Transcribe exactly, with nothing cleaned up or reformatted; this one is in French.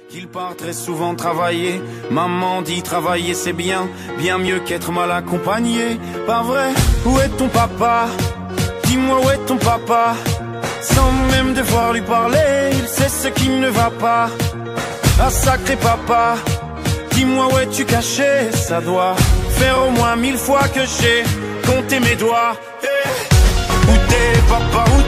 Qu'il part très souvent travailler. Maman dit travailler c'est bien, bien mieux qu'être mal accompagné. Pas vrai? Où est ton papa? Dis-moi où est ton papa? Sans même devoir lui parler, il sait ce qui ne va pas. Ah sacré papa, dis-moi où es-tu caché? Ça doit faire au moins mille fois que j'ai compté mes doigts. Hey. Où t'es papa? Où